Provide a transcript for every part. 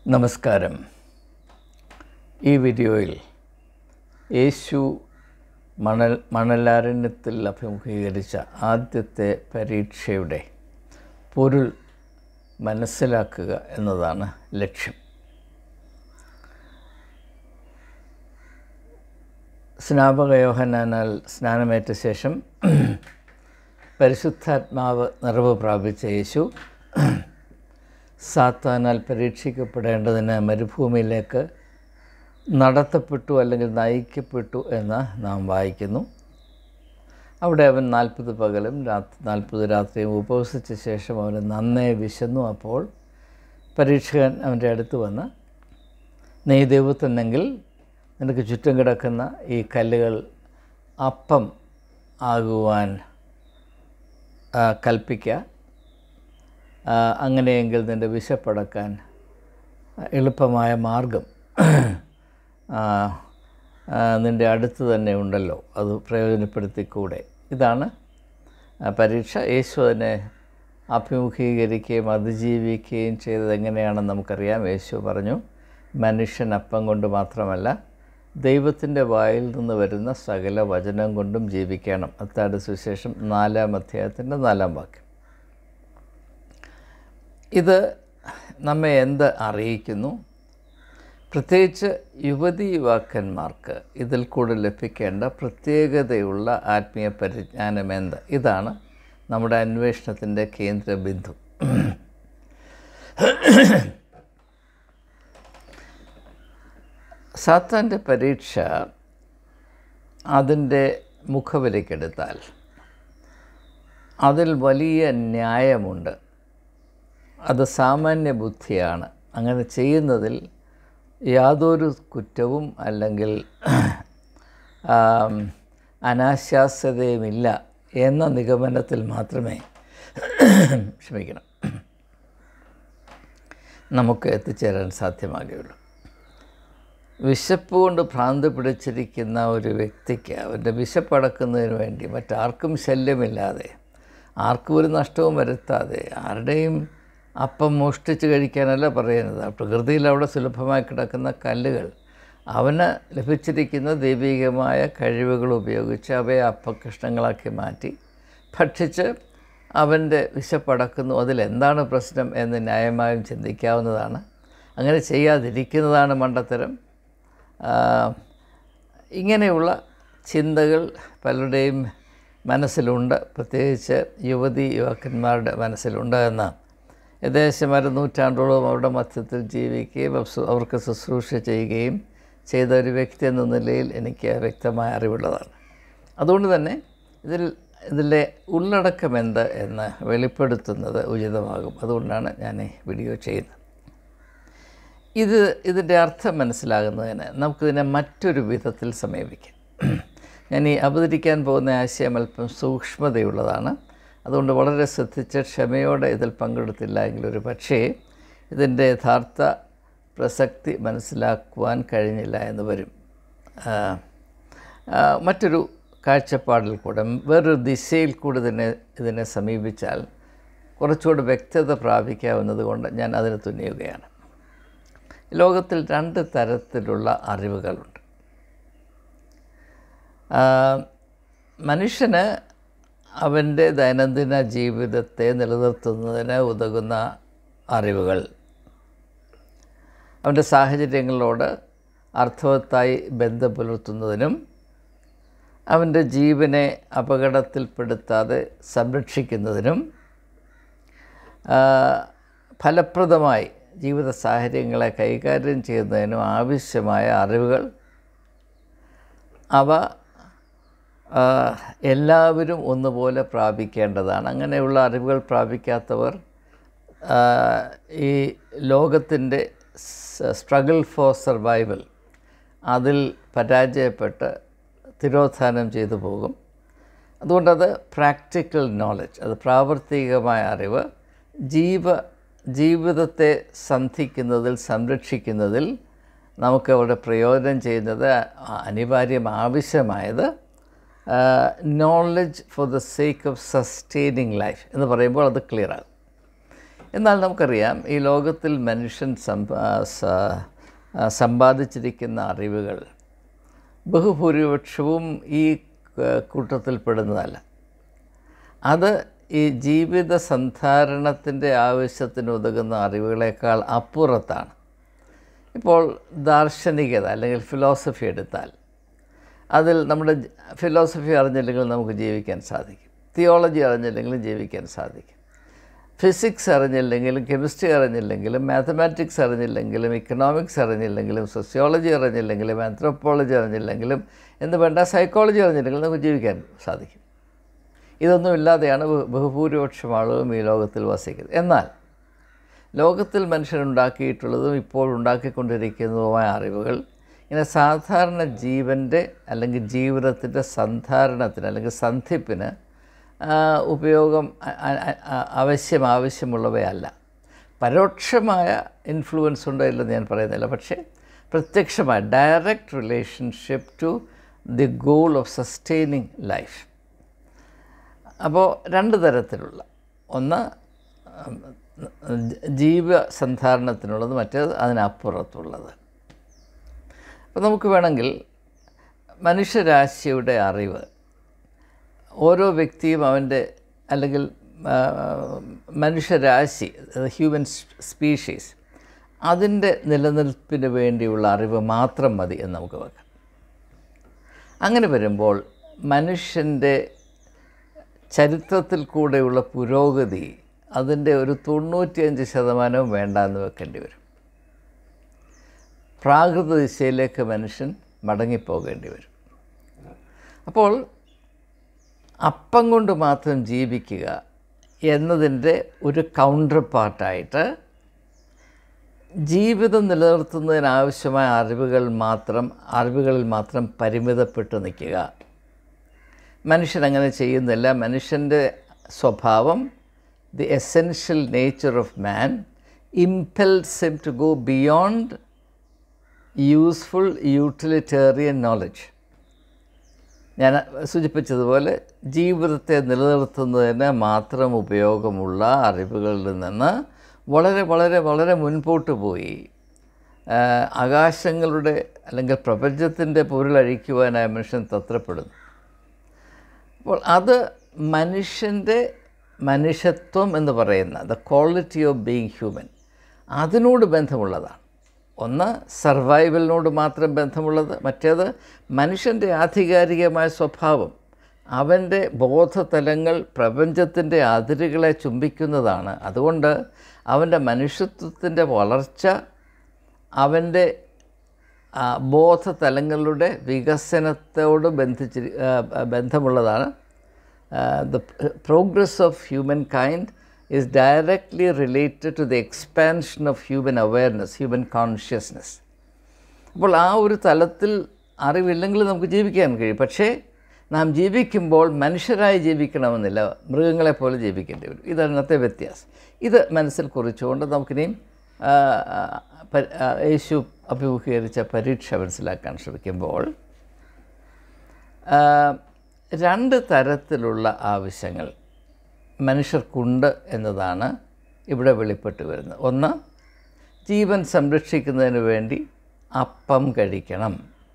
നമസ്കാരം. ഈ വീഡിയോയിൽ യേശു മണലാരണ്യത്തിൽ അഭിമുഖീകരിച്ച ആദ്യത്തെ പരീക്ഷയുടെ പൊരുൾ മനസ്സിലാക്കുക എന്നതാണ് ലക്ഷ്യം. സ്നാപക യോഹന്നാനാൽ സ്നാനമേറ്റ ശേഷം പരിശുദ്ധാത്മാവ് നിറവ് പ്രാപിച്ച യേശു സാത്താനാൽ പരീക്ഷിക്കപ്പെടേണ്ടതിന് മരുഭൂമിയിലേക്ക് നടത്തപ്പെട്ടു അല്ലെങ്കിൽ നയിക്കപ്പെട്ടു എന്ന് നാം വായിക്കുന്നു. അവിടെ അവൻ 40 പകലും 40 രാത്രിയും ഉപവസിച്ച ശേഷം അവന് നന്നേ വിശന്നു. അപ്പോൾ പരീക്ഷകൻ അവൻ്റെ അടുത്ത് വന്ന്, നീ ദൈവത്തിനെങ്കിൽ നിനക്ക് ചുറ്റും കിടക്കുന്ന ഈ കല്ലുകൾ അപ്പം ആകുവാൻ കൽപ്പിക്കുക, അങ്ങനെയെങ്കിൽ നിൻ്റെ വിശപ്പടക്കാൻ എളുപ്പമായ മാർഗം നിൻ്റെ അടുത്ത് തന്നെ ഉണ്ടല്ലോ, അത് പ്രയോജനപ്പെടുത്തിക്കൂടെ. ഇതാണ് പരീക്ഷ. യേശു അതിനെ അഭിമുഖീകരിക്കുകയും അതിജീവിക്കുകയും ചെയ്തത് എങ്ങനെയാണെന്ന് നമുക്കറിയാം. യേശു പറഞ്ഞു, മനുഷ്യൻ അപ്പം കൊണ്ട് മാത്രമല്ല ദൈവത്തിൻ്റെ വായിൽ നിന്ന് വരുന്ന സകല വചനം കൊണ്ടും ജീവിക്കണം. മത്തായിയുടെ സുവിശേഷം 4-ാം അധ്യായത്തിൻ്റെ 4-ാം വാക്യം. ഇത് നമ്മെ എന്ത് അറിയിക്കുന്നു? പ്രത്യേകിച്ച് യുവതീ-യുവാക്കന്മാർക്ക് ഇതിൽ കൂടെ ലഭിക്കേണ്ട പ്രത്യേകതയുള്ള ആത്മീയ പരിജ്ഞാനം എന്ത്? ഇതാണ് നമ്മുടെ അന്വേഷണത്തിൻ്റെ കേന്ദ്രബിന്ദു. സാത്താൻ്റെ പരീക്ഷ അതിൻ്റെ മുഖവിലക്കെടുത്താൽ അതിൽ വലിയ ന്യായമുണ്ട്. അത് സാമാന്യ ബുദ്ധിയാണ്. അങ്ങനെ ചെയ്യുന്നതിൽ യാതൊരു കുറ്റവും അല്ലെങ്കിൽ അനാശാസ്യതയുമില്ല എന്ന നിഗമനത്തിൽ മാത്രമേ നമുക്ക് എത്തിച്ചേരാൻ സാധ്യമാകുകയുള്ളൂ. വിശപ്പ് കൊണ്ട് ഭ്രാന്ത് പിടിച്ചിരിക്കുന്ന ഒരു വ്യക്തിക്ക് അവൻ്റെ വിശപ്പടക്കുന്നതിന് വേണ്ടി മറ്റാർക്കും ശല്യമില്ലാതെ, ആർക്കും ഒരു നഷ്ടവും വരുത്താതെ, ആരുടെയും അപ്പം മോഷ്ടിച്ച് കഴിക്കാനല്ല പറയുന്നത്. പ്രകൃതിയിൽ അവിടെ സുലഭമായി കിടക്കുന്ന കല്ലുകൾ അവന് ലഭിച്ചിരിക്കുന്ന ദൈവികമായ കഴിവുകൾ ഉപയോഗിച്ച് അവയെ അപ്പകഷ്ണങ്ങളാക്കി മാറ്റി ഭക്ഷിച്ച് അവൻ്റെ വിശപ്പടക്കുന്നു. അതിലെന്താണ് പ്രശ്നം എന്ന് ന്യായമായും ചിന്തിക്കാവുന്നതാണ്. അങ്ങനെ ചെയ്യാതിരിക്കുന്നതാണ് മണ്ടത്തരം. ഇങ്ങനെയുള്ള ചിന്തകൾ പലരുടെയും മനസ്സിലുണ്ട്, പ്രത്യേകിച്ച് യുവതീ-യുവാക്കന്മാരുടെ മനസ്സിലുണ്ട് എന്ന് ഏകദേശം 1 നൂറ്റാണ്ടോളം അവരുടെ മധ്യത്തിൽ ജീവിക്കുകയും അവർക്ക് ശുശ്രൂഷ ചെയ്യുകയും ചെയ്ത ഒരു വ്യക്തി എന്ന നിലയിൽ എനിക്ക് വ്യക്തമായ അറിവുള്ളതാണ്. അതുകൊണ്ട് തന്നെ ഇതിലെ ഉള്ളടക്കം എന്ത് എന്ന് വെളിപ്പെടുത്തുന്നത് ഉചിതമാകും. അതുകൊണ്ടാണ് ഞാൻ ഈ വീഡിയോ ചെയ്യുന്നത്. ഇതിൻ്റെ അർത്ഥം മനസ്സിലാകുന്നതിന് നമുക്കിതിനെ മറ്റൊരു വിധത്തിൽ സമീപിക്കാം. ഞാൻ ഈ അവതരിക്കാൻ പോകുന്ന ആശയം അല്പം സൂക്ഷ്മതയുള്ളതാണ്. അതുകൊണ്ട് വളരെ ശ്രദ്ധിച്ച് ക്ഷമയോടെ ഇതിൽ പങ്കെടുത്തില്ല എങ്കിൽ ഒരു പക്ഷേ ഇതിൻ്റെ യഥാർത്ഥ പ്രസക്തി മനസ്സിലാക്കുവാൻ കഴിഞ്ഞില്ല എന്ന് വരും. മറ്റൊരു കാഴ്ചപ്പാടിൽ കൂടെ, വേറൊരു ദിശയിൽ കൂടെ ഇതിനെ സമീപിച്ചാൽ കുറച്ചുകൂടി വ്യക്തത പ്രാപിക്കാവുന്നത് കൊണ്ട് ഞാൻ അതിന് തുനിയുകയാണ്. ലോകത്തിൽ 2 തരത്തിലുള്ള അറിവുകളുണ്ട്. മനുഷ്യന് അവൻ്റെ ദൈനംദിന ജീവിതത്തെ നിലനിർത്തുന്നതിന് ഉതകുന്ന അറിവുകൾ, അവൻ്റെ സാഹചര്യങ്ങളോട് അർത്ഥവത്തായി ബന്ധം പുലർത്തുന്നതിനും അവൻ്റെ ജീവനെ അപകടത്തിൽപ്പെടുത്താതെ സംരക്ഷിക്കുന്നതിനും ഫലപ്രദമായി ജീവിത സാഹചര്യങ്ങളെ കൈകാര്യം ചെയ്യുന്നതിനും ആവശ്യമായ അറിവുകൾ, അവ എല്ലാവരും ഒന്നുപോലെ പ്രാപിക്കേണ്ടതാണ്. അങ്ങനെയുള്ള അറിവുകൾ പ്രാപിക്കാത്തവർ ഈ ലോകത്തിൻ്റെ സ്ട്രഗിൾ ഫോർ സർവൈവൽ അതിൽ പരാജയപ്പെട്ട് തിരോധാനം ചെയ്തു പോകും. അതുകൊണ്ടത് പ്രാക്ടിക്കൽ നോളജ്, അത് പ്രാവർത്തികമായ അറിവ്, ജീവിതത്തെ സന്ധിക്കുന്നതിൽ സംരക്ഷിക്കുന്നതിൽ നമുക്ക് അവിടെ പ്രയോജനം ചെയ്യുന്നത് ആവശ്യമായത് knowledge for the sake of sustaining life എന്ന് പറയുമ്പോൾ അത് ക്ലിയറാകും. എന്നാൽ നമുക്കറിയാം ഈ ലോകത്തിൽ മനുഷ്യൻ സമ്പാദിച്ചിരിക്കുന്ന അറിവുകൾ ബഹുഭൂരിപക്ഷവും ഈ കൂട്ടത്തിൽപ്പെടുന്നതല്ല. അത് ഈ ജീവിത സന്ധാരണത്തിൻ്റെ ആവശ്യത്തിന് ഉതകുന്ന അറിവുകളേക്കാൾ അപ്പുറത്താണ്. ഇപ്പോൾ ദാർശനികത അല്ലെങ്കിൽ ഫിലോസഫി എടുത്താൽ അതിൽ നമ്മുടെ ഫിലോസഫി അറിഞ്ഞില്ലെങ്കിൽ നമുക്ക് ജീവിക്കാൻ സാധിക്കും, തിയോളജി അറിഞ്ഞില്ലെങ്കിലും ജീവിക്കാൻ സാധിക്കും, ഫിസിക്സ് അറിഞ്ഞില്ലെങ്കിലും കെമിസ്ട്രി അറിഞ്ഞില്ലെങ്കിലും മാത്തമാറ്റിക്സ് അറിഞ്ഞില്ലെങ്കിലും ഇക്കണോമിക്സ് അറിഞ്ഞില്ലെങ്കിലും സോഷ്യോളജി അറിഞ്ഞില്ലെങ്കിലും ആന്ത്രോപോളജി അറിഞ്ഞില്ലെങ്കിലും എന്ന് വേണ്ട സൈക്കോളജി അറിഞ്ഞില്ലെങ്കിലും നമുക്ക് ജീവിക്കാൻ സാധിക്കും. ഇതൊന്നും ഇല്ലാതെയാണ് ബഹുഭൂരിപക്ഷം ആളുകളും ഈ ലോകത്തിൽ വസിക്കുന്നത്. എന്നാൽ ലോകത്തിൽ മനുഷ്യനുണ്ടാക്കിയിട്ടുള്ളതും ഇപ്പോൾ ഉണ്ടാക്കിക്കൊണ്ടിരിക്കുന്നതുമായ അറിവുകൾ ഇങ്ങനെ സാധാരണ ജീവൻ്റെ അല്ലെങ്കിൽ ജീവിതത്തിൻ്റെ സന്ധാരണത്തിന് അല്ലെങ്കിൽ സന്ധിപ്പിന് ആവശ്യമുള്ളവയല്ല. പരോക്ഷമായ ഇൻഫ്ലുവൻസ് ഉണ്ടോ ഇല്ലെന്ന് ഞാൻ പറയുന്നില്ല, പക്ഷേ പ്രത്യക്ഷമായ direct relationship to the goal of sustaining life. അപ്പോൾ രണ്ട് തരത്തിലുള്ള, ഒന്ന് ജീവസന്ധാരണത്തിനുള്ളത്, മറ്റേത് അതിനപ്പുറത്തുള്ളത്. അപ്പോൾ നമുക്ക് വേണമെങ്കിൽ മനുഷ്യരാശിയുടെ അറിവ് ഓരോ വ്യക്തിയും അവൻ്റെ അല്ലെങ്കിൽ മനുഷ്യരാശി ഹ്യൂമൻ സ്പീഷീസ് അതിൻ്റെ നിലനിൽപ്പിന് വേണ്ടിയുള്ള അറിവ് മാത്രം മതി എന്ന് നമുക്ക് വെക്കാം. അങ്ങനെ വരുമ്പോൾ മനുഷ്യൻ്റെ ചരിത്രത്തിൽ കൂടെയുള്ള പുരോഗതി അതിൻ്റെ ഒരു 95% വേണ്ട എന്ന് വെക്കേണ്ടി വരും. പ്രാകൃത ദിശയിലേക്ക് മനുഷ്യൻ മടങ്ങിപ്പോകേണ്ടി വരും. അപ്പോൾ അപ്പം കൊണ്ട് മാത്രം ജീവിക്കുക എന്നതിൻ്റെ ഒരു കൗണ്ടർ പാർട്ടായിട്ട് ജീവിതം നിലനിർത്തുന്നതിനാവശ്യമായ അറിവുകളിൽ മാത്രം പരിമിതപ്പെട്ട് നിൽക്കുക. മനുഷ്യൻ അങ്ങനെ ചെയ്യുന്നില്ല. മനുഷ്യൻ്റെ സ്വഭാവം, the essential nature of man impels him to go beyond useful utilitarian knowledge. ഞാൻ സൂചിപ്പിച്ചതുപോലെ ജീവിതത്തെ നിലനിർത്തുന്നതിന് മാത്രം ഉപയോഗമുള്ള അറിവുകളിൽ നിന്ന് വളരെ വളരെ വളരെ മുൻപോട്ട് പോയി ആകാശങ്ങളുടെ അല്ലെങ്കിൽ പ്രപഞ്ചത്തിൻ്റെ പൊരുളഴിക്കുവാനായി മനുഷ്യൻ തത്രപ്പെടുന്നു. അപ്പോൾ അത് മനുഷ്യൻ്റെ മനുഷ്യത്വം എന്ന് പറയുന്ന the quality of being human അതിനോട് ബന്ധമുള്ളതാണ്. ഒന്ന് സർവൈവലിനോട് മാത്രം ബന്ധമുള്ളത്, മറ്റേത് മനുഷ്യൻ്റെ ആധികാരികമായ സ്വഭാവം, അവൻ്റെ ബോധതലങ്ങൾ പ്രപഞ്ചത്തിൻ്റെ അതിരുകളെ ചുംബിക്കുന്നതാണ്. അതുകൊണ്ട് അവൻ്റെ മനുഷ്യത്വത്തിൻ്റെ വളർച്ച അവൻ്റെ ബോധതലങ്ങളുടെ വികസനത്തോട് ബന്ധമുള്ളതാണ്. The progress of humankind is directly related to the expansion of human awareness, human consciousness. അപ്പോൾ ആ ഒരു തലത്തിൽ അറിവില്ലെങ്കിൽ നമുക്ക് ജീവിക്കാൻ കഴിയും. പക്ഷേ നാം ജീവിക്കുമ്പോൾ മനുഷ്യരായി ജീവിക്കണമെന്നില്ല, മൃഗങ്ങളെപ്പോലെ ജീവിക്കേണ്ടി വരും. ഇതാണ് ഇന്നത്തെ വ്യത്യാസം. ഇത് മനസ്സിൽ കുറിച്ചുകൊണ്ട് നമുക്കിനിയും യേശു അഭിമുഖീകരിച്ച പരീക്ഷ മനസ്സിലാക്കാൻ ശ്രമിക്കുമ്പോൾ രണ്ട് തരത്തിലുള്ള ആവശ്യങ്ങൾ മനുഷ്യർക്കുണ്ട് എന്നതാണ് ഇവിടെ വെളിപ്പെട്ട് വരുന്നത്. ഒന്ന്, ജീവൻ സംരക്ഷിക്കുന്നതിന് വേണ്ടി അപ്പം കഴിക്കണം.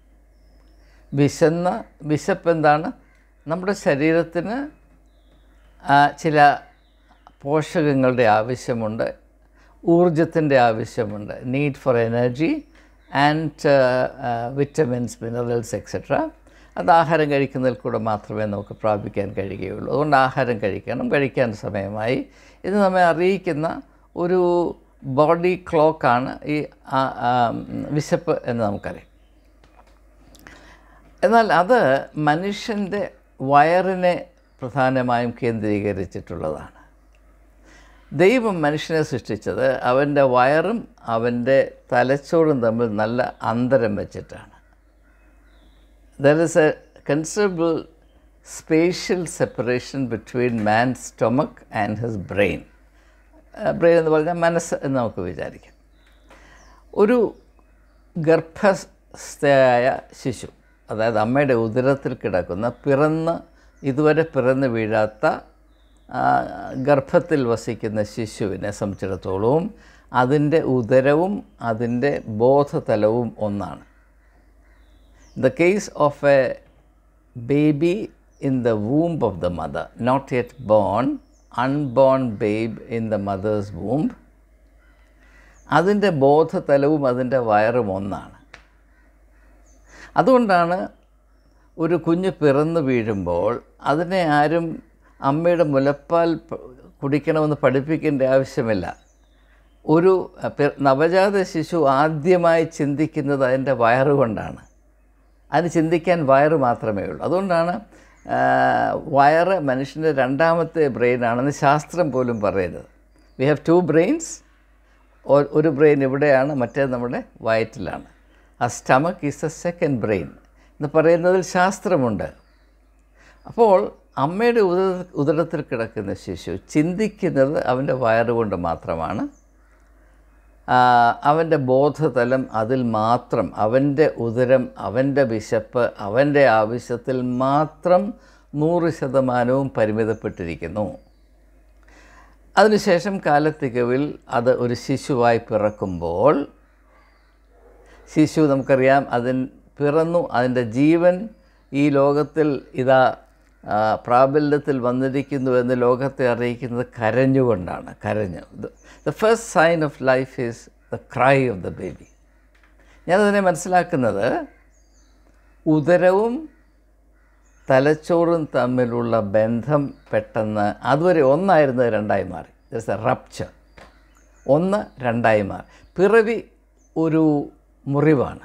വിശപ്പ് എന്താണ്? നമ്മുടെ ശരീരത്തിന് ചില പോഷകങ്ങളുടെ ആവശ്യമുണ്ട്, ഊർജത്തിൻ്റെ ആവശ്യമുണ്ട്, need for energy and vitamins, minerals etcetera. അത് ആഹാരം കഴിക്കുന്നതിൽ കൂടെ മാത്രമേ നമുക്ക് പ്രാപിക്കാൻ കഴിയുകയുള്ളൂ. അതുകൊണ്ട് ആഹാരം കഴിക്കണം, കഴിക്കാൻ സമയമായി. ഇത് നമ്മെ അറിയിക്കുന്ന ഒരു ബോഡി ക്ലോക്കാണ് ഈ വിശപ്പ് എന്ന് നമുക്കറിയാം. എന്നാൽ അത് മനുഷ്യൻ്റെ വയറിനെ പ്രധാനമായും കേന്ദ്രീകരിച്ചിട്ടുള്ളതാണ്. ദൈവം മനുഷ്യനെ സൃഷ്ടിച്ചത് അവൻ്റെ വയറും അവൻ്റെ തലച്ചോറും തമ്മിൽ നല്ല അന്തരം വെച്ചിട്ടാണ്. There is a considerable spatial separation between man's stomach and his brain. Brain എന്ന് പറഞ്ഞാൽ മനസ്സ് എന്ന് നമുക്ക് വിചാരിക്കാം. ഒരു ഗർഭസ്ഥയായ ശിശു, അതായത് അമ്മയുടെ ഉദരത്തിൽ കിടക്കുന്ന ഇതുവരെ പിറന്ന് വീഴാത്ത ഗർഭത്തിൽ വസിക്കുന്ന ശിശുവിനെ സംബന്ധിച്ചിടത്തോളം അതിൻ്റെ ഉദരവും അതിൻ്റെ ബോധതലവും ഒന്നാണ്. In the case of a baby in the womb of the mother, not yet born, unborn babe in the mother's womb, അതിൻ്റെ ബോധതലവും അതിൻ്റെ വയറും ഒന്നാണ്. അതുകൊണ്ടാണ് ഒരു കുഞ്ഞ് പിറന്നു വീഴുമ്പോൾ അതിനെ ആരും അമ്മയുടെ മുലപ്പാൽ കുടിക്കണമെന്ന് പഠിപ്പിക്കേണ്ട ആവശ്യമില്ല. ഒരു നവജാത ശിശു ആദ്യമായി ചിന്തിക്കുന്നത് അതിൻ്റെ വയറുകൊണ്ടാണ്. അതിന് ചിന്തിക്കാൻ വയറ് മാത്രമേ ഉള്ളൂ. അതുകൊണ്ടാണ് വയറ് മനുഷ്യൻ്റെ രണ്ടാമത്തെ ബ്രെയിനാണെന്ന് ശാസ്ത്രം പോലും പറയുന്നത്. We have 2 brains. ഒരു ബ്രെയിൻ ഇവിടെയാണ്, മറ്റേ നമ്മുടെ വയറ്റിലാണ്. ആ stomach is a second brain എന്ന് പറയുന്നതിൽ ശാസ്ത്രമുണ്ട്. അപ്പോൾ അമ്മയുടെ ഉദരത്തിൽ കിടക്കുന്ന ശിശു ചിന്തിക്കുന്നത് അവൻ്റെ വയറുകൊണ്ട് മാത്രമാണ്. അവൻ്റെ ബോധതലം അതിൽ മാത്രം, അവൻ്റെ ഉദരം, അവൻ്റെ വിശപ്പ്, അവൻ്റെ ആവശ്യത്തിൽ മാത്രം 100% പരിമിതപ്പെട്ടിരിക്കുന്നു. അതിനുശേഷം കാലത്തികവിൽ അത് ഒരു ശിശുവായി പിറക്കുമ്പോൾ ശിശു നമുക്കറിയാം പിറന്നു, അതിൻ്റെ ജീവൻ ഈ ലോകത്തിൽ ഇതാ പ്രാബല്യത്തിൽ വന്നിരിക്കുന്നു എന്ന് ലോകത്തെ അറിയിക്കുന്നത് കരഞ്ഞുകൊണ്ടാണ്. The first sign of life is the cry of the baby. ഞാനതിനെ മനസ്സിലാക്കുന്നത് ഉദരവും തലച്ചോറും തമ്മിലുള്ള ബന്ധം പെട്ടെന്ന് അതുവരെ ഒന്നായിരുന്നത് രണ്ടായി മാറി. ദർസ് എ റപ്ചർ. 1 2ആയി മാറി. പിറവി ഒരു മുറിവാണ്.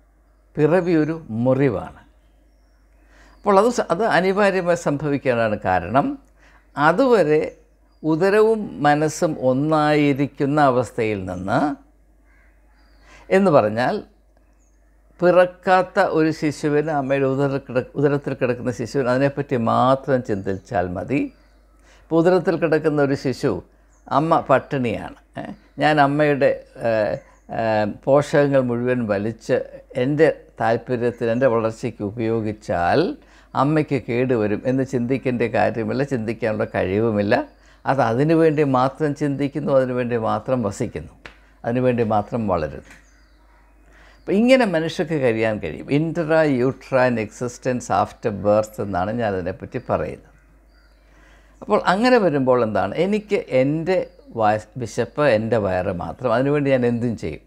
അപ്പോൾ അത് അനിവാര്യമായി സംഭവിക്കാനാണ് കാരണം. അതുവരെ ഉദരവും മനസ്സും ഒന്നായിരിക്കുന്ന അവസ്ഥയിൽ നിന്ന്, എന്ന് പറഞ്ഞാൽ പിറക്കാത്ത ഒരു ശിശുവിന്, അമ്മയുടെ ഉദരത്തിൽ കിടക്കുന്ന ശിശുവിന് അതിനെപ്പറ്റി മാത്രം ചിന്തിച്ചാൽ മതി. ഇപ്പോൾ ഉദരത്തിൽ കിടക്കുന്ന ഒരു ശിശു, അമ്മ പട്ടിണിയാണ്, ഞാൻ അമ്മയുടെ പോഷകങ്ങൾ മുഴുവൻ വലിച്ച് എൻ്റെ താല്പര്യത്തിന്, എൻ്റെ വളർച്ചയ്ക്ക് ഉപയോഗിച്ചാൽ അമ്മയ്ക്ക് കേടുവരും എന്ന് ചിന്തിക്കേണ്ട കാര്യമില്ല, ചിന്തിക്കാനുള്ള കഴിവുമില്ല. അത് അതിനുവേണ്ടി മാത്രം ചിന്തിക്കുന്നു, അതിനുവേണ്ടി മാത്രം വസിക്കുന്നു, അതിനുവേണ്ടി മാത്രം വളരുന്നു. അപ്പോൾ ഇങ്ങനെ മനുഷ്യർക്ക് കഴിയാൻ കഴിയും. Intrauterine existence after birth എന്നാണ് ഞാൻ അതിനെപ്പറ്റി പറയുന്നത്. അപ്പോൾ അങ്ങനെ വരുമ്പോൾ എന്താണ്, എനിക്ക് എൻ്റെ വിശപ്പ്, എൻ്റെ വയറ് മാത്രം, അതിനുവേണ്ടി ഞാൻ എന്തും ചെയ്യും,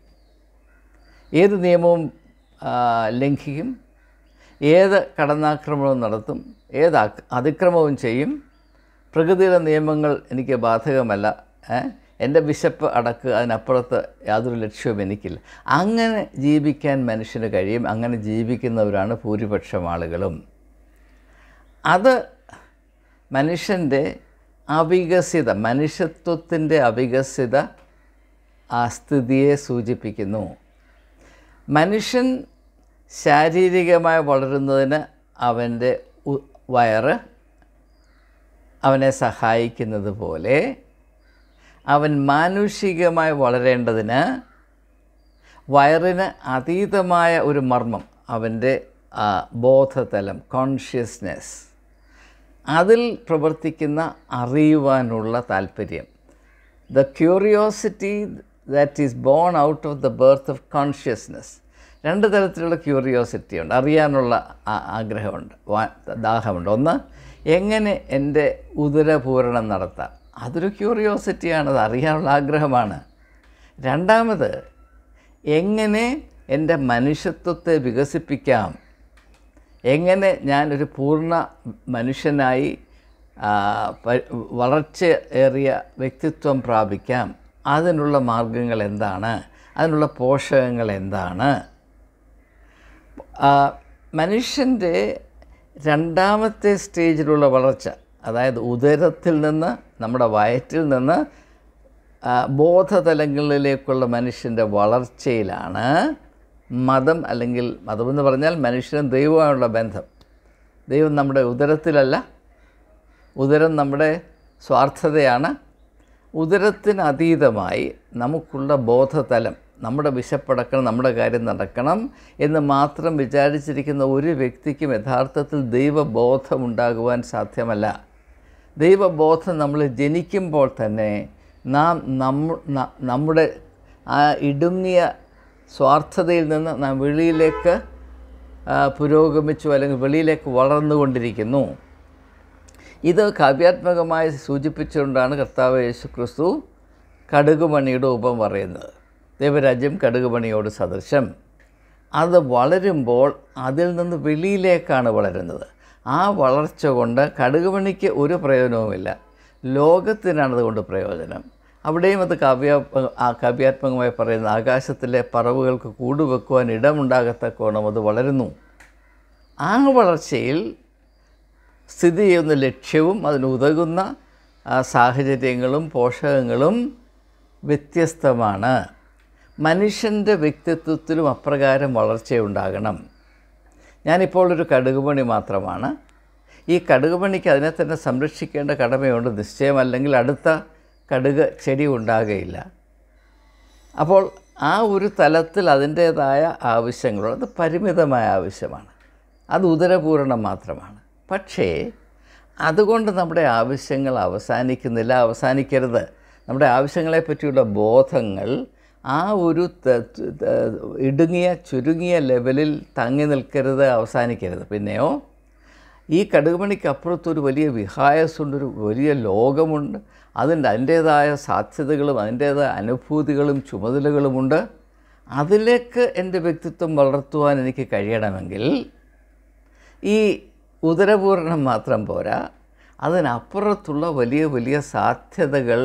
ഏത് നിയമവും ലംഘിക്കും, ഏത് കടന്നാക്രമണവും നടത്തും, ഏത് അതിക്രമവും ചെയ്യും. പ്രകൃതിയുടെ നിയമങ്ങൾ എനിക്ക് ബാധകമല്ല, എൻ്റെ വിശപ്പ് അടക്കുക, അതിനപ്പുറത്ത് യാതൊരു ലക്ഷ്യവും എനിക്കില്ല. അങ്ങനെ ജീവിക്കാൻ മനുഷ്യന് കഴിയും. അങ്ങനെ ജീവിക്കുന്നവരാണ് ഭൂരിപക്ഷം ആളുകളും. അത് മനുഷ്യൻ്റെ അവികസിത, മനുഷ്യത്വത്തിൻ്റെ അവികസിത ആ സ്ഥിതിയെ സൂചിപ്പിക്കുന്നു. മനുഷ്യൻ ശാരീരികമായി വളരുന്നതിന് അവൻ്റെ വയറ് അവനെ സഹായിക്കുന്നത് പോലെ അവൻ മാനുഷികമായി വളരേണ്ടതിന് വയറിന് അതീതമായ ഒരു മർമ്മം, അവൻ്റെ ബോധതലം, കോൺഷ്യസ്നെസ്, അതിൽ പ്രവർത്തിക്കുന്ന അറിയുവാനുള്ള താല്പര്യം, the curiosity that is born out of the birth of consciousness. 2 തരത്തിലുള്ള ക്യൂരിയോസിറ്റി ഉണ്ട്, അറിയാനുള്ള ആഗ്രഹമുണ്ട്, ദാഹമുണ്ട്. ഒന്ന്, എങ്ങനെ എൻ്റെ ഉദരപൂരണം നടത്താം, അതൊരു ക്യൂരിയോസിറ്റിയാണ്, അത് അറിയാനുള്ള ആഗ്രഹമാണ്. രണ്ടാമത്, എങ്ങനെ എൻ്റെ മനുഷ്യത്വത്തെ വികസിപ്പിക്കാം, എങ്ങനെ ഞാനൊരു പൂർണ്ണ മനുഷ്യനായി വളർച്ചയേറിയ വ്യക്തിത്വം പ്രാപിക്കാം, അതിനുള്ള മാർഗങ്ങൾ എന്താണ്, അതിനുള്ള പോഷകങ്ങൾ എന്താണ്. മനുഷ്യൻ്റെ രണ്ടാമത്തെ സ്റ്റേജിലുള്ള വളർച്ച, അതായത് ഉദരത്തിൽ നിന്ന്, നമ്മുടെ വയറ്റിൽ നിന്ന് ബോധതലങ്ങളിലേക്കുള്ള മനുഷ്യൻ്റെ വളർച്ചയിലാണ് മതം, അല്ലെങ്കിൽ മതമെന്ന് പറഞ്ഞാൽ മനുഷ്യനും ദൈവവുമായുള്ള ബന്ധം. ദൈവം നമ്മുടെ ഉദരത്തിലല്ല, ഉദരം നമ്മുടെ സ്വാർത്ഥതയാണ്. ഉദരത്തിന് അതീതമായി നമുക്കുള്ള ബോധതലം, നമ്മുടെ വിശപ്പടക്കണം, നമ്മുടെ കാര്യം നടക്കണം എന്ന് മാത്രം വിചാരിച്ചിരിക്കുന്ന ഒരു വ്യക്തിക്കും യഥാർത്ഥത്തിൽ ദൈവബോധമുണ്ടാകുവാൻ സാധ്യമല്ല. ദൈവബോധം നമ്മൾ ജനിക്കുമ്പോൾ തന്നെ നാം നമ്മുടെ ആ ഇടുങ്ങിയ സ്വാർത്ഥതയിൽ നിന്ന് നാം വെളിയിലേക്ക് പുരോഗമിച്ചു, അല്ലെങ്കിൽ വെളിയിലേക്ക് വളർന്നുകൊണ്ടിരിക്കുന്നു. ഇത് കാവ്യാത്മകമായി സൂചിപ്പിച്ചുകൊണ്ടാണ് കർത്താവ് യേശുക്രിസ്തു കടുകുമണിയുടെ ഉപമ പറയുന്നത്. ദൈവരാജ്യം കടുകുമണിയോട് സദൃശം. അത് വളരുമ്പോൾ അതിൽ നിന്ന് വെളിയിലേക്കാണ് വളരുന്നത്. ആ വളർച്ച കൊണ്ട് കടുകുമണിക്ക് ഒരു പ്രയോജനവുമില്ല, ലോകത്തിനാണതുകൊണ്ട് പ്രയോജനം. അവിടെയും അത് കാവ്യാത്മകമായി പറയുന്ന ആകാശത്തിലെ പറവുകൾക്ക് കൂടുവെക്കുവാൻ ഇടമുണ്ടാകത്തക്കോണം അത് വളരുന്നു. ആ വളർച്ചയിൽ സ്ഥിതി ചെയ്യുന്ന ലക്ഷ്യവും അതിനുതകുന്ന സാഹചര്യങ്ങളും പോഷകങ്ങളും വ്യത്യസ്തമാണ്. മനുഷ്യൻ്റെ വ്യക്തിത്വത്തിലും അപ്രകാരം വളർച്ചയുണ്ടാകണം. ഞാനിപ്പോൾ ഒരു കടുകുമണി മാത്രമാണ്. ഈ കടുകുമണിക്ക് അതിനെ തന്നെ സംരക്ഷിക്കേണ്ട കടമയുണ്ട് നിശ്ചയമല്ലെങ്കിൽ അടുത്ത കടുക് ചെടി ഉണ്ടാകുകയില്ല. അപ്പോൾ ആ ഒരു തലത്തിൽ അതിൻ്റേതായ ആവശ്യങ്ങളുണ്ട്. അത് പരിമിതമായ ആവശ്യമാണ്, അത് ഉദരപൂരണം മാത്രമാണ്. പക്ഷേ അതുകൊണ്ട് നമ്മുടെ ആവശ്യങ്ങൾ അവസാനിക്കരുത്. നമ്മുടെ ആവശ്യങ്ങളെ പറ്റിയുള്ള ബോധങ്ങൾ ആ ഒരു ചുരുങ്ങിയ ലെവലിൽ തങ്ങി നിൽക്കരുത്, അവസാനിക്കരുത്. പിന്നെയോ ഈ കടുകുമണിക്ക് അപ്പുറത്തൊരു വലിയ വിഹായസുണ്ട്, ഒരു വലിയ ലോകമുണ്ട്. അതിൻ്റേതായ സാധ്യതകളും അതിൻ്റേതായ അനുഭൂതികളും ചുമതലകളുമുണ്ട്. അതിലേക്ക് എൻ്റെ വ്യക്തിത്വം വളർത്തുവാൻ എനിക്ക് കഴിയണമെങ്കിൽ ഈ ഉദരപൂരണം മാത്രം പോരാ, അതിനപ്പുറത്തുള്ള വലിയ വലിയ സാധ്യതകൾ,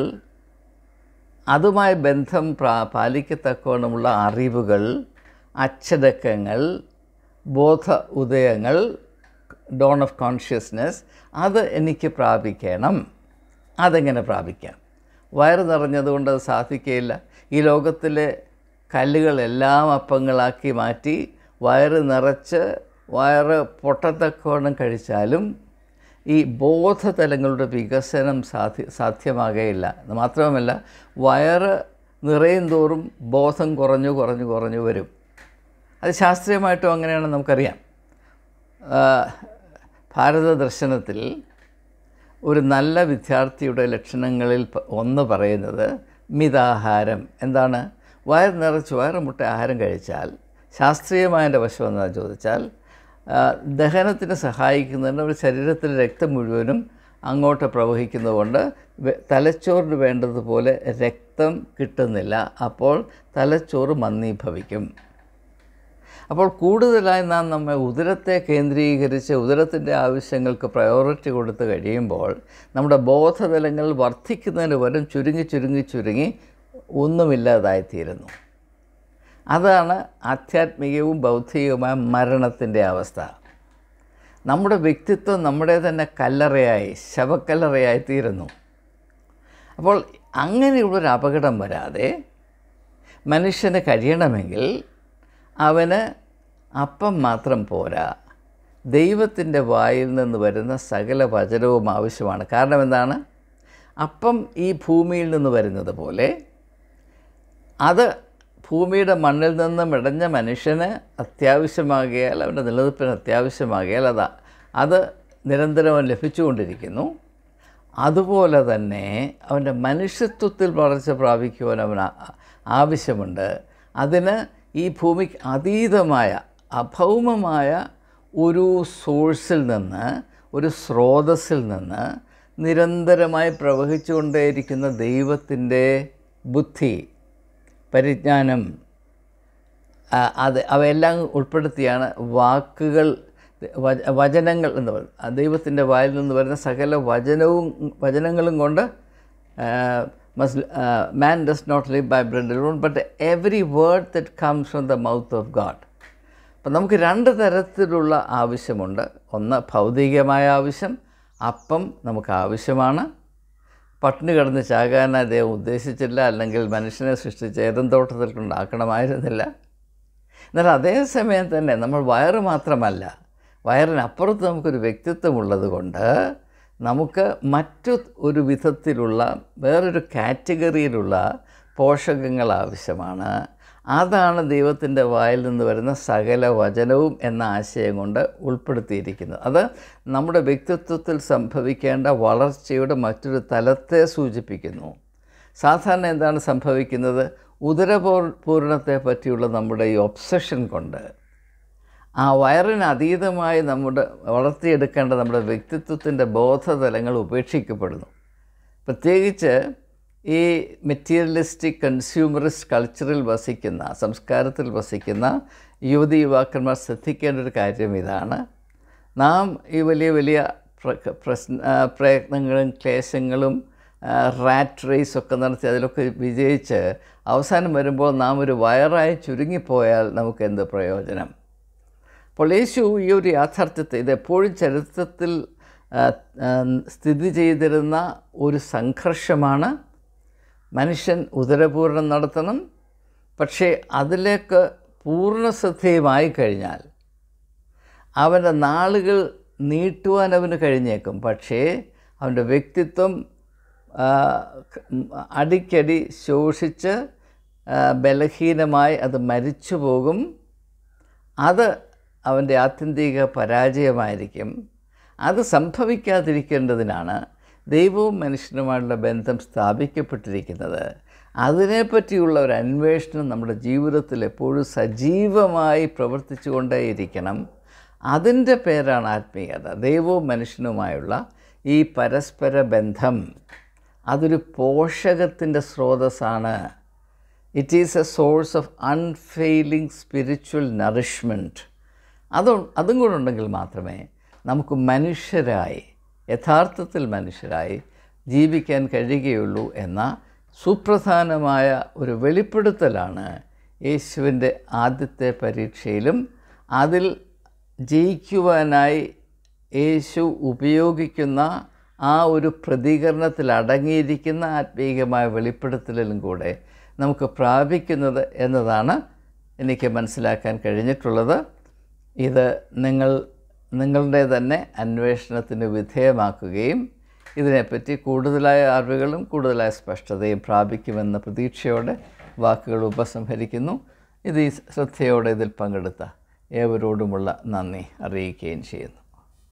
അതുമായി ബന്ധം പാലിക്കത്തക്കവണ്ണമുള്ള അറിവുകൾ, അച്ചടക്കങ്ങൾ, ബോധ ഉദയങ്ങൾ, ഡോൺ ഓഫ് കോൺഷ്യസ്നെസ്, അത് എനിക്ക് പ്രാപിക്കണം. അതെങ്ങനെ പ്രാപിക്കാം? വയറ് നിറഞ്ഞതുകൊണ്ട് അത് സാധിക്കുകയില്ല. ഈ ലോകത്തിലെ കല്ലുകളെല്ലാം അപ്പങ്ങളാക്കി മാറ്റി വയറ് നിറച്ച് വയറ് പൊട്ടത്തക്കവണ്ണം കഴിച്ചാലും ഈ ബോധതലങ്ങളുടെ വികസനം സാധ്യമാകുകയില്ല. മാത്രവുമല്ല, വയറ് നിറയും തോറും ബോധം കുറഞ്ഞു വരും. അത് ശാസ്ത്രീയമായിട്ടും അങ്ങനെയാണെന്ന് നമുക്കറിയാം. ഭാരത ദർശനത്തിൽ ഒരു നല്ല വിദ്യാർത്ഥിയുടെ ലക്ഷണങ്ങളിൽ ഒന്ന് പറയുന്നത് മിതാഹാരം. എന്താണ്? വയറ് നിറച്ച് വയറ് മുട്ട ആഹാരം കഴിച്ചാൽ ശാസ്ത്രീയമായതിൻ്റെ വശം എന്താണെന്ന് ചോദിച്ചാൽ ദഹനത്തിന് സഹായിക്കുന്നതിന് ഒരു ശരീരത്തിലെ രക്തം മുഴുവനും അങ്ങോട്ട് പ്രവഹിക്കുന്നതുകൊണ്ട് തലച്ചോറിന് വേണ്ടതുപോലെ രക്തം കിട്ടുന്നില്ല. അപ്പോൾ തലച്ചോറ് മന്ദീഭവിക്കും. അപ്പോൾ കൂടുതലായി നാം നമ്മെ ഉദരത്തെ കേന്ദ്രീകരിച്ച് ഉദരത്തിൻ്റെ ആവശ്യങ്ങൾക്ക് പ്രയോറിറ്റി കൊടുത്ത് കഴിയുമ്പോൾ നമ്മുടെ ബോധതലങ്ങൾ വർദ്ധിക്കുന്നതിന് പകരം ചുരുങ്ങി ഒന്നുമില്ലാതായിത്തീരുന്നു. അതാണ് ആധ്യാത്മികവും ബൗദ്ധികവുമായ മരണത്തിൻ്റെ അവസ്ഥ. നമ്മുടെ വ്യക്തിത്വം നമ്മുടെ തന്നെ ശവക്കല്ലറയായി തീരുന്നു. അപ്പോൾ അങ്ങനെയുള്ളൊരു അപകടം വരാതെ മനുഷ്യന് കഴിയണമെങ്കിൽ അവന് അപ്പം മാത്രം പോരാ, ദൈവത്തിൻ്റെ വായിൽ നിന്ന് വരുന്ന സകല വചനവും ആവശ്യമാണ്. കാരണം എന്താണ്? അപ്പം ഈ ഭൂമിയിൽ നിന്ന് വരുന്നത് പോലെ അത് ഭൂമിയുടെ മണ്ണിൽ നിന്ന് ഇടഞ്ഞ മനുഷ്യന് അത്യാവശ്യമാകിയാൽ, അവൻ്റെ നിലനിൽപ്പിന് അത്യാവശ്യമാകിയാൽ അത് നിരന്തരം ലഭിച്ചുകൊണ്ടിരിക്കുന്നു. അതുപോലെ തന്നെ അവൻ്റെ മനുഷ്യത്വത്തിൽ വളർച്ച പ്രാപിക്കുവാൻ അവന് ആവശ്യമുണ്ട്. അതിന് ഈ ഭൂമിക്ക് അതീതമായ അഭൗമമായ ഒരു സോഴ്സിൽ നിന്ന്, ഒരു സ്രോതസ്സിൽ നിന്ന് നിരന്തരമായി പ്രവഹിച്ചുകൊണ്ടേയിരിക്കുന്ന ദൈവത്തിൻ്റെ ബുദ്ധി, പരിജ്ഞാനം, അവയെല്ലാം ഉൾപ്പെടുത്തിയാണ് വചനങ്ങൾ എന്ന് പറയുന്നത്. ദൈവത്തിൻ്റെ വായിൽ നിന്ന് വരുന്ന സകല വചനങ്ങളും കൊണ്ട് man does not live by bread alone, but every word that comes from the mouth of God. അപ്പം നമുക്ക് രണ്ട് തരത്തിലുള്ള ആവശ്യമുണ്ട്. ഒന്ന് ഭൗതികമായ ആവശ്യം. അപ്പം നമുക്ക് ആവശ്യമാണ്. പട്ടിണി കിടന്ന് ചാകാൻ അദ്ദേഹം ഉദ്ദേശിച്ചില്ല, അല്ലെങ്കിൽ മനുഷ്യനെ സൃഷ്ടിച്ച ഏദൻ തോട്ടത്തിൽ കൊണ്ടാക്കണമായിരുന്നില്ല. എന്നാൽ അതേസമയം തന്നെ നമ്മൾ വയറ് മാത്രമല്ല, വയറിനപ്പുറത്ത് നമുക്കൊരു വ്യക്തിത്വമുള്ളത് കൊണ്ട് നമുക്ക് മറ്റു ഒരു വിധത്തിലുള്ള വേറൊരു കാറ്റഗറിയിലുള്ള പോഷകങ്ങൾ ആവശ്യമാണ്. അതാണ് ദൈവത്തിൻ്റെ വായിൽ നിന്ന് വരുന്ന സകല വചനവും എന്ന ആശയം കൊണ്ട് ഉൾപ്പെടുത്തിയിരിക്കുന്നത്. അത് നമ്മുടെ വ്യക്തിത്വത്തിൽ സംഭവിക്കേണ്ട വളർച്ചയുടെ മറ്റൊരു തലത്തെ സൂചിപ്പിക്കുന്നു. സാധാരണ എന്താണ് സംഭവിക്കുന്നത്? ഉദരപൂരണത്തെ പറ്റിയുള്ള നമ്മുടെ ഈ ഒബ്സഷൻ കൊണ്ട് ആ വയറിന് അതീതമായി വളർത്തിയെടുക്കേണ്ട നമ്മുടെ വ്യക്തിത്വത്തിൻ്റെ ബോധതലങ്ങൾ ഉപേക്ഷിക്കപ്പെടുന്നു. പ്രത്യേകിച്ച് ഈ മെറ്റീരിയലിസ്റ്റിക് കൺസ്യൂമറിസ്റ്റ് കൾച്ചറിൽ വസിക്കുന്ന, സംസ്കാരത്തിൽ വസിക്കുന്ന യുവതി യുവാക്കന്മാർ ശ്രദ്ധിക്കേണ്ട ഒരു കാര്യം ഇതാണ്. നാം ഈ വലിയ വലിയ പ്രയത്നങ്ങളും ക്ലേശങ്ങളും റാറ്റ് റേസൊക്കെ നടത്തി അതിലൊക്കെ വിജയിച്ച് അവസാനം വരുമ്പോൾ നാം ഒരു വയറായി ചുരുങ്ങിപ്പോയാൽ നമുക്ക് എന്ത് പ്രയോജനം? അപ്പോൾ യേശു ഈ ഒരു യാഥാർത്ഥ്യത്തെ, ഇതെപ്പോഴും ചരിത്രത്തിൽ സ്ഥിതി ചെയ്തിരുന്ന ഒരു സംഘർഷമാണ്. മനുഷ്യൻ ഉദരപൂരണം നടത്തണം, പക്ഷേ അതിലേക്ക് പൂർണ്ണശ്രദ്ധയുമായി കഴിഞ്ഞാൽ അവൻ്റെ നാളുകൾ നീട്ടുവാൻ അവന് കഴിഞ്ഞേക്കും. പക്ഷേ അവൻ്റെ വ്യക്തിത്വം അടിക്കടി ശോഷിച്ച് ബലഹീനമായി അത് മരിച്ചു പോകും. അത് അവൻ്റെ ആത്യന്തിക പരാജയമായിരിക്കും. അത് സംഭവിക്കാതിരിക്കേണ്ടതിനാണ് ദൈവവും മനുഷ്യനുമായുള്ള ബന്ധം സ്ഥാപിക്കപ്പെട്ടിരിക്കുന്നത്. അതിനെപ്പറ്റിയുള്ള ഒരു അന്വേഷണം നമ്മുടെ ജീവിതത്തിൽ എപ്പോഴും സജീവമായി പ്രവർത്തിച്ചു കൊണ്ടേയിരിക്കണം. അതിൻ്റെ പേരാണ് ആത്മീയത. ദൈവവും മനുഷ്യനുമായുള്ള ഈ പരസ്പര ബന്ധം അതൊരു പോഷകത്തിൻ്റെ സ്രോതസ്സാണ്. It is a source of unfailing spiritual nourishment. അതും കൂടെ ഉണ്ടെങ്കിൽ മാത്രമേ നമുക്ക് മനുഷ്യരായി, യഥാർത്ഥത്തിൽ മനുഷ്യരായി ജീവിക്കാൻ കഴിയുകയുള്ളൂ എന്ന സുപ്രധാനമായ ഒരു വെളിപ്പെടുത്തലാണ് യേശുവിൻ്റെ ആദ്യത്തെ പരീക്ഷയിലും അതിൽ ജയിക്കുവാനായി യേശു ഉപയോഗിക്കുന്ന ആ ഒരു പ്രതികരണത്തിൽ അടങ്ങിയിരിക്കുന്ന ആത്മീയമായ വെളിപ്പെടുത്തലിലും കൂടെ നമുക്ക് പ്രാപിക്കുന്നത് എന്നതാണ് എനിക്ക് മനസ്സിലാക്കാൻ കഴിഞ്ഞിട്ടുള്ളത്. ഇത് നിങ്ങളുടെ തന്നെ അന്വേഷണത്തിന് വിധേയമാക്കുകയും ഇതിനെപ്പറ്റി കൂടുതലായ അറിവുകളും കൂടുതലായ സ്പഷ്ടതയും പ്രാപിക്കുമെന്ന പ്രതീക്ഷയോടെ വാക്കുകൾ ഉപസംഹരിക്കുന്നു. ഇത് ഈ ശ്രദ്ധയോടെ ഇതിൽ പങ്കെടുത്ത ഏവരോടുമുള്ള നന്ദി അറിയിക്കുകയും ചെയ്യുന്നു.